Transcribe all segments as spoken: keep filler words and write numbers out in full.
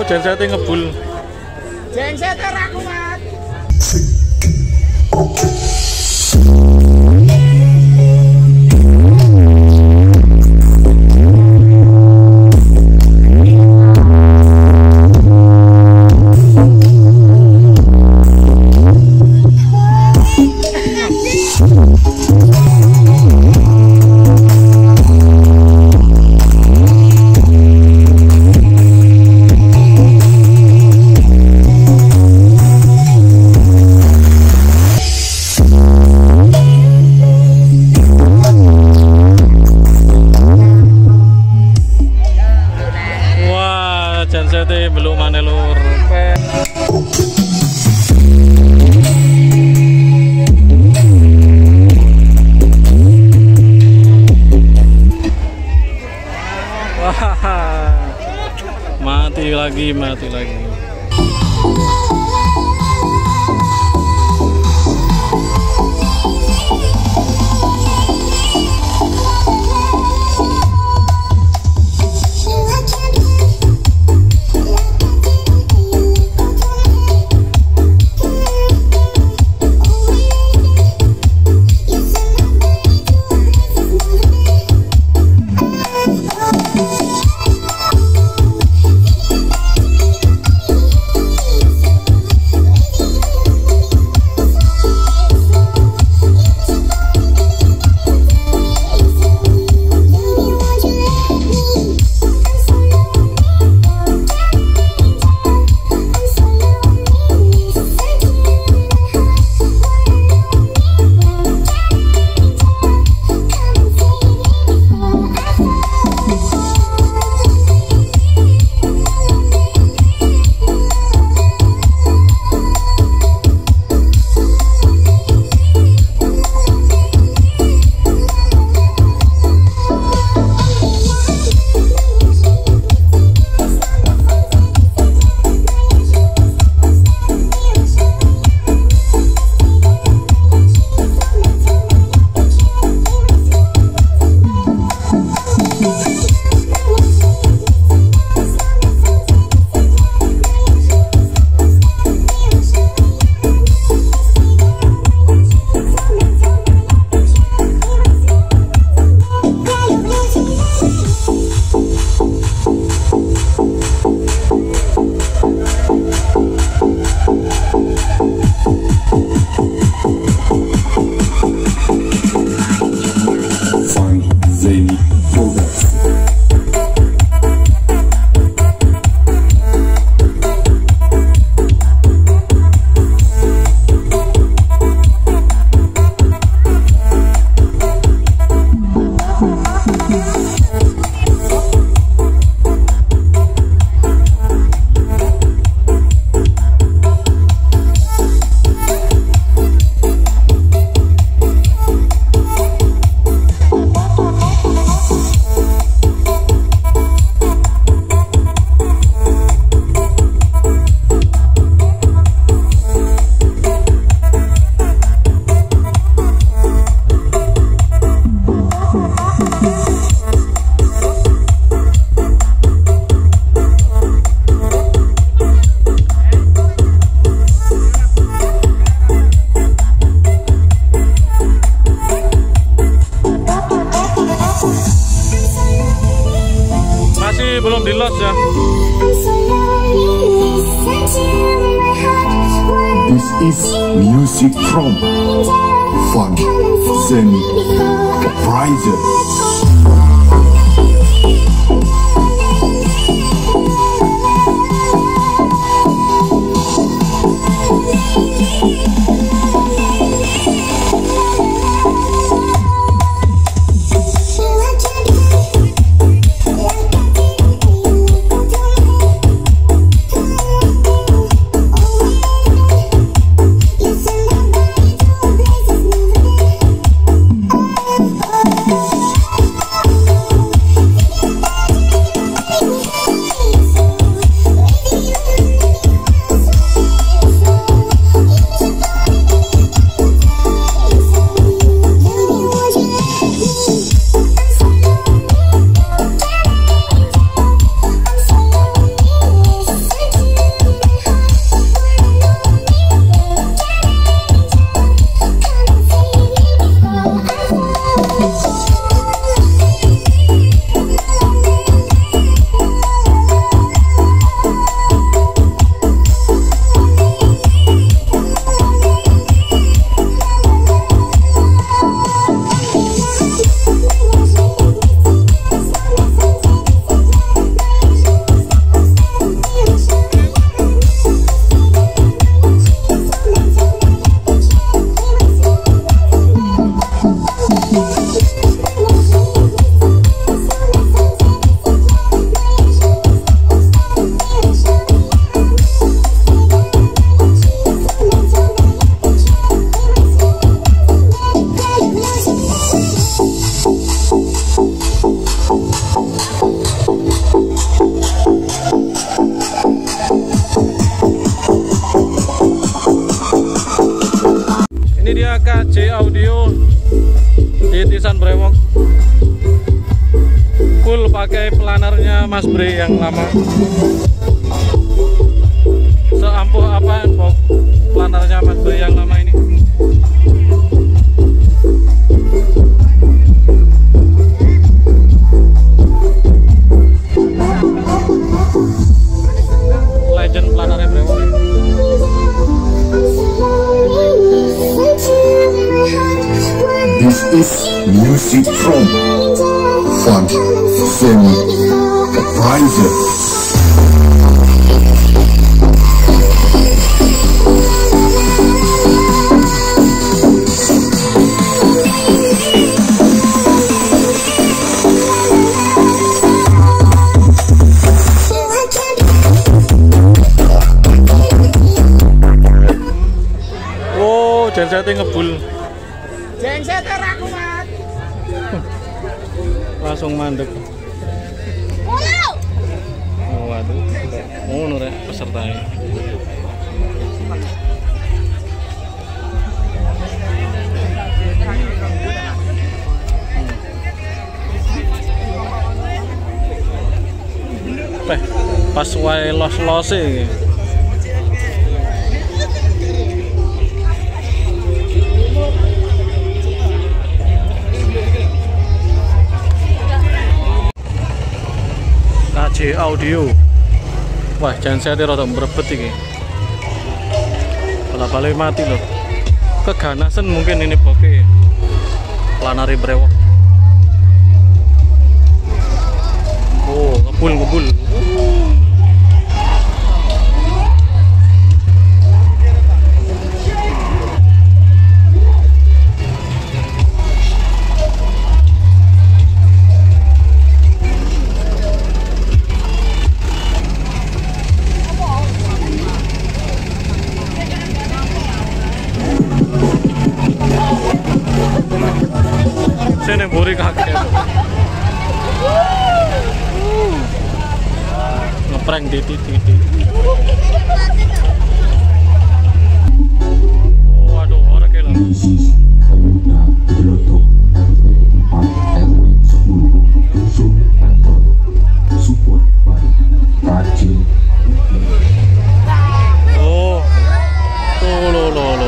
Jensete ngebul. Jensete ra kuat. Jensete beluk maneh lur. Wah, mati lagi, mati lagi. Belum di load ya. This is music from Fun Zen Prizer. Audio titisan brewok, full pakai planernya Mas Bre yang lama. Seampuh apa Pok planernya Mas Bre yang lama ini? Legend planernya brewok. This is music from Fun Enterprises. Wow, gensetnya ngebul. Gensetnya ra kuat. Langsung mandek. Oh, waduh. Ngono rek pesertanya. Peh, pas wae los-lose iki. K J Audio. Wah, gensetnya rada merebet iki. Bala-bala mati loh. Keganasan mungkin ini boke. Planari brewok. Oh, ngebul ngebul. Sini buri kaget. Ngeprank di titik. Waduh, orang gila. This is Kayuda Gelotok R W empat R W sepuluh Dusun Kantor. Support by K J. Oh, tuh lo lo lo.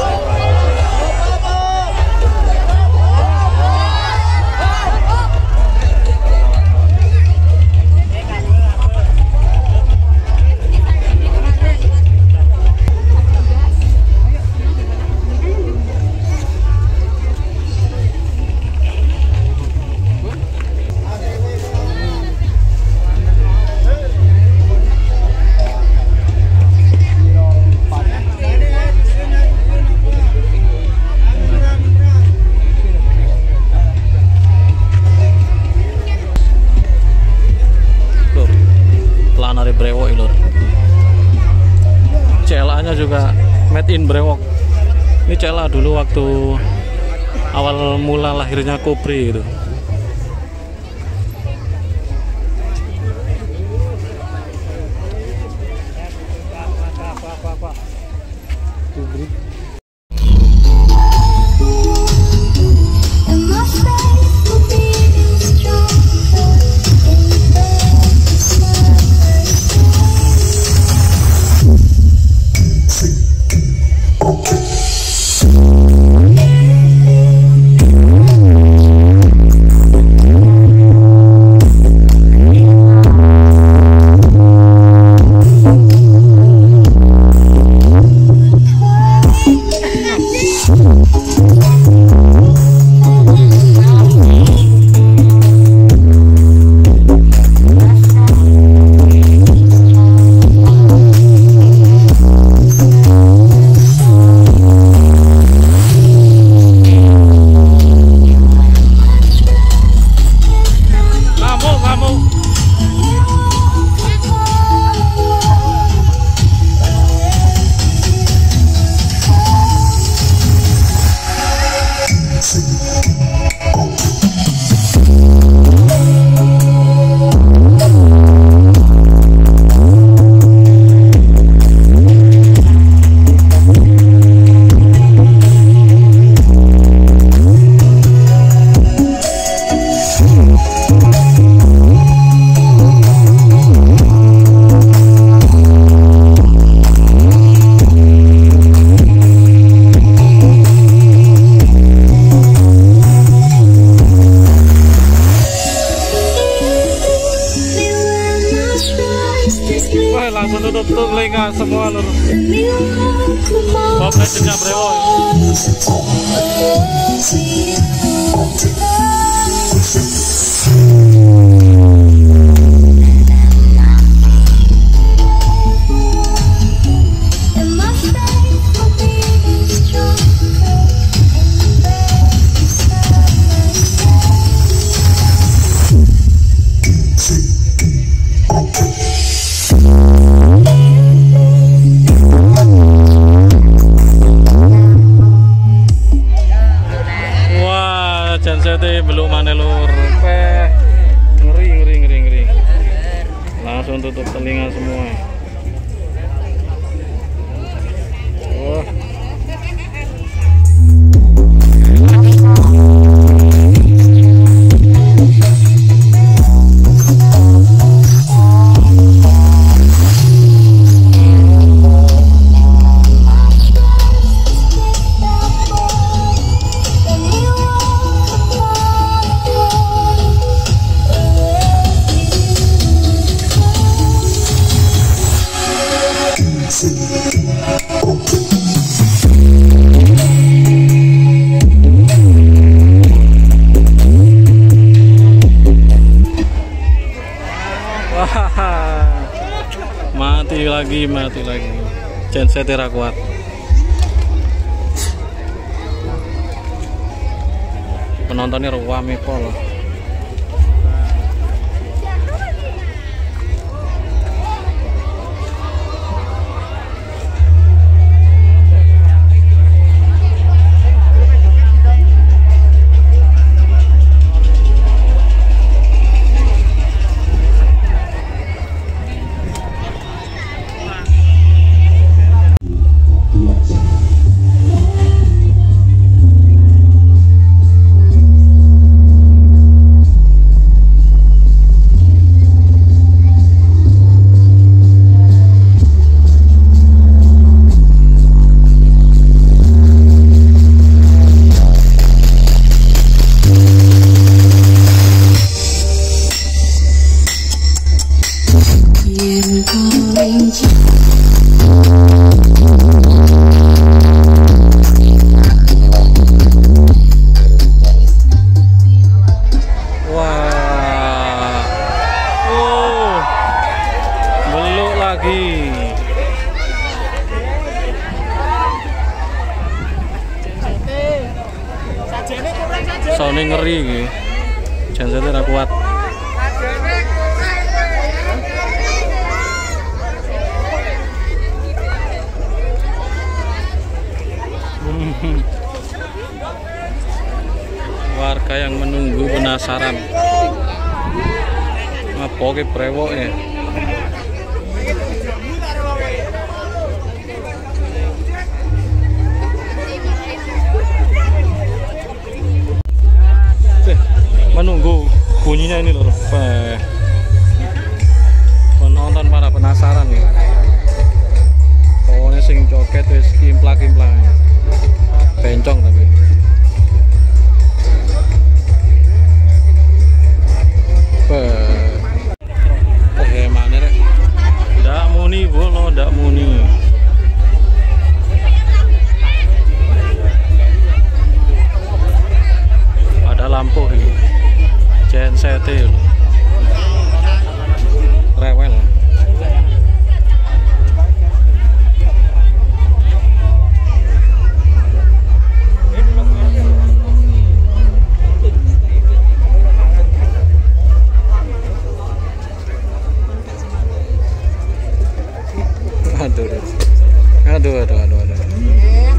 Planari brewok ini lor. C L A-nya juga made in brewok. Ini C L A dulu waktu awal mula lahirnya Kopri gitu. Wah, langsung tutup telinga semua lur. Pop legendnya Brewok. Jensete belum mana lur, peh ngeri ngeri ngeri ngeri, langsung tutup telinga semua. Wah. Mati lagi, mati lagi. Genset ra kuat. Penontonnya rame pol. Soundnya ngeri gitu, gensetnya ra kuat. Warga yang menunggu penasaran apa ke Brewok ya. Menunggu bunyinya ini loh, eh, penonton pada penasaran nih. Pokoknya sing joget wis kimplak-kimplak, bencong tapi. Eh, mana rek? Ndak muni bolo, ndak muni. Ada lampu ini. Gensete lho. Rewel. Aduh, aduh, aduh, aduh, aduh.